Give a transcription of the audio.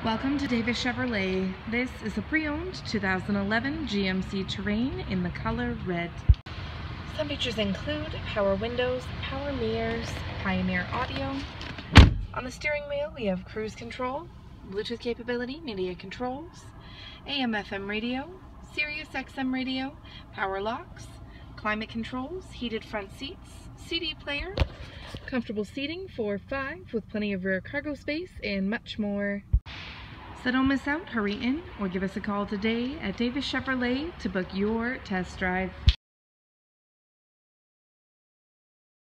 Welcome to Davis Chevrolet. This is a pre-owned 2011 GMC Terrain in the color red. Some features include power windows, power mirrors, Pioneer audio. On the steering wheel we have cruise control, Bluetooth capability, media controls, AM/FM radio, Sirius XM radio, power locks, climate controls, heated front seats, CD player, comfortable seating for 5 with plenty of rear cargo space, and much more. So don't miss out, hurry in or give us a call today at Davis Chevrolet to book your test drive.